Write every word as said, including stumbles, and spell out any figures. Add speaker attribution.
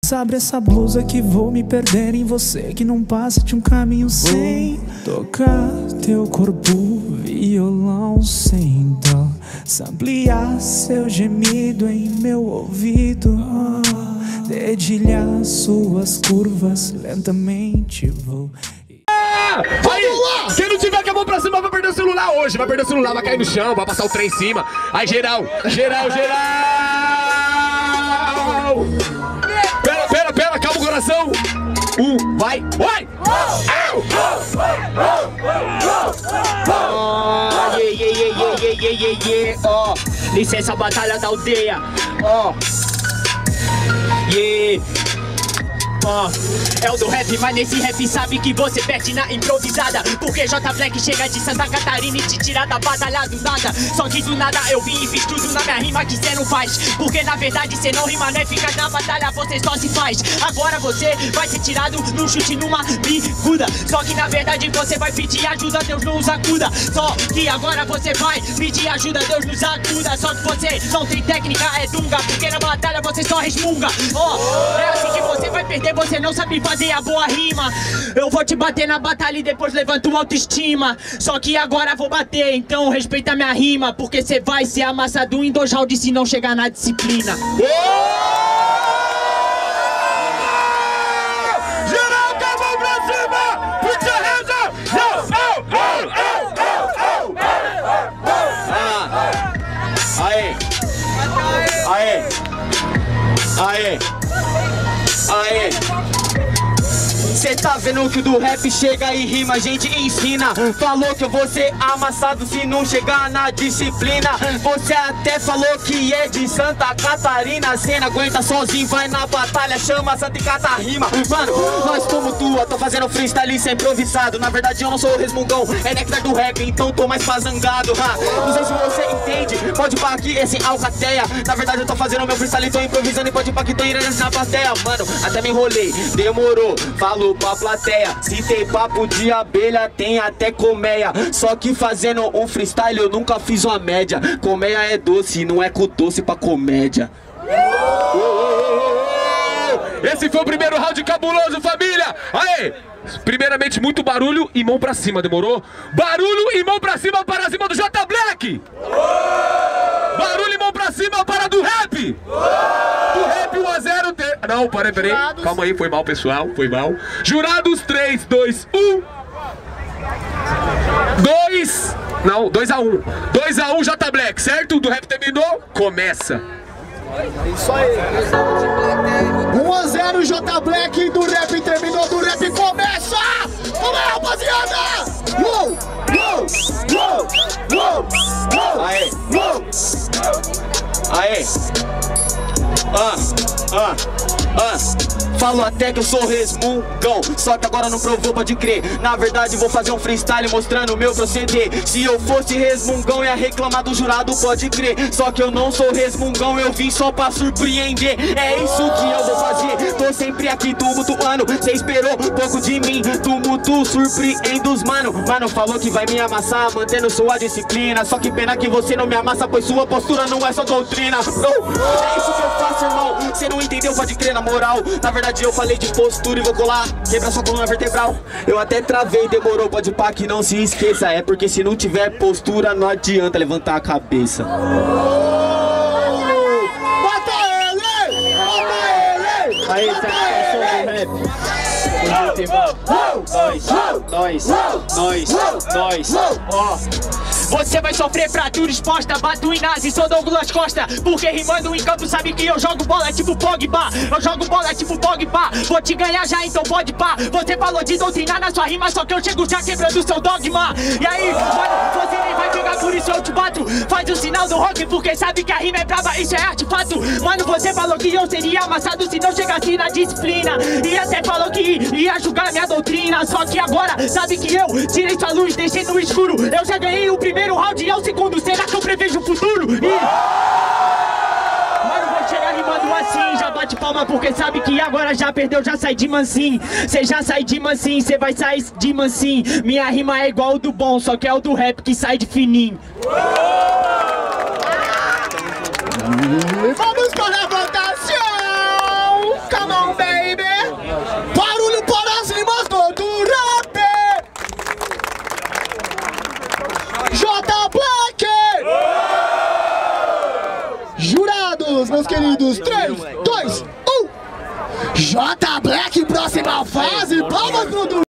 Speaker 1: Abre essa blusa que vou me perder em você, que não passa de um caminho sem tocar teu corpo, violão sem dó, samplear seu gemido em meu ouvido, dedilhar suas curvas lentamente vou.
Speaker 2: Aí, quem não tiver com a mão pra cima vai perder o celular hoje, vai perder o celular, vai cair no chão, vai passar o trem em cima. Aí geral, geral, geral. Pera, pera, pera, calma o coração. Um, vai, vai!
Speaker 3: Oh, yeah, yeah, yeah, yeah, yeah, yeah, yeah. Oh, licença, batalha da aldeia. Oh, yeah. Oh, é o do rap, mas nesse rap sabe que você perde na improvisada. Porque J Black chega de Santa Catarina e te tira da batalha do nada. Só que do nada eu vim e fiz tudo na minha rima que cê não faz. Porque na verdade cê não rima, né? Fica na batalha, você só se faz. Agora você vai ser tirado num chute numa bicuda. Só que na verdade você vai pedir ajuda, Deus nos acuda. Só que agora você vai pedir ajuda, Deus nos acuda. Só que você não tem técnica, é dunga. Porque na batalha você só resmunga. Oh, é assim que você vai perder. Você não sabe fazer a boa rima. Eu vou te bater na batalha e depois levanto autoestima. Só que agora vou bater, então respeita minha rima. Porque cê vai ser amassado em dois rounds se não chegar na disciplina.
Speaker 2: Geral, com a mão pra cima! Put your hands up! Oh, oh, oh, oh, oh. Aê! Aê! Aê! Aê!
Speaker 3: Cê tá vendo que o do rap chega e rima, a gente ensina. Falou que eu vou ser amassado se não chegar na disciplina. Você até falou que é de Santa Catarina. Cê não aguenta sozinho, vai na batalha, chama Santa Catarina. Mano, nós como tua, tô fazendo freestyle sem improvisado. Na verdade eu não sou o resmungão, é néctar do rap, então tô mais pazangado. Não sei se você entende, pode pá aqui esse alcateia. Na verdade eu tô fazendo meu freestyle, tô improvisando e pode pá que tô irando na plateia. Mano, até me enrolei, demorou, falou pra plateia. Se tem papo de abelha, tem até colmeia. Só que fazendo um freestyle eu nunca fiz uma média. Colmeia é doce, não é com doce pra comédia.
Speaker 2: Esse foi o primeiro round cabuloso, família! Aê! Primeiramente, muito barulho e mão pra cima, demorou? Barulho e mão pra cima para cima do J Black! Barulho e mão pra cima para do rap! Do rap um a zero. Te... Não, peraí, peraí. Calma aí, foi mal, pessoal. Foi mal. Jurados três, dois, um. dois. Não, dois a um. dois a um, J Black, certo? Do rap terminou? Começa.
Speaker 4: Isso aí. um a zero, J Black, do rap terminou, do rap começa! Vamos lá, rapaziada! Uou! Uou! Uou! Uou! Uou!
Speaker 3: Aê!
Speaker 4: Uou!
Speaker 3: Aê! Ah! Ah! Ah! Falo até que eu sou resmungão, só que agora não provou, pode crer. Na verdade vou fazer um freestyle mostrando o meu proceder. Se eu fosse resmungão ia reclamar do jurado, pode crer. Só que eu não sou resmungão, eu vim só pra surpreender. É isso que eu vou fazer, tô sempre aqui tumultuando. Cê esperou um pouco de mim, tumulto, surpreendo os mano. Mano falou que vai me amassar, mantendo sua disciplina. Só que pena que você não me amassa, pois sua postura não é só doutrina. Bro, é isso que eu faço, irmão. Cê não entendeu, pode crer, na moral. Na verdade eu falei de postura e vou colar, quebrar sua coluna vertebral. Eu até travei, demorou, pode pá que não se esqueça. É porque se não tiver postura não adianta levantar a cabeça.
Speaker 4: Bota ele! Bota ele!
Speaker 3: Aí, satisfação do rap. Nós, nós, nós, nós, ó. Você vai sofrer fratura exposta, bato em nazi, sou Douglas Costa. Porque rimando em campo sabe que eu jogo bola tipo Pogba. Eu jogo bola tipo Pogba, vou te ganhar já então pode pá. Você falou de doutrinar na sua rima, só que eu chego já quebrando seu dogma. E aí, mano, você nem vai pegar, por isso eu te bato. Faz o sinal do rock porque sabe que a rima é braba, isso é artefato. Mano, você falou que eu seria amassado se não chegasse na disciplina. E até falou que ia julgar minha doutrina. Só que agora sabe que eu tirei sua luz, deixei no escuro. Eu já ganhei o primeiro round e é o segundo, será que eu prevejo o futuro? E... mano, vou chegar rimando assim, já bate palma porque sabe que agora já perdeu, já sai de mansinho. Cê já sai de mansinho, cê vai sair de mansinho. Minha rima é igual o do bom, só que é o do rap que sai de fininho.
Speaker 4: Vamos para a votação! Come on, baby! todos, três, dois, um. J Black, próxima fase, palmas pro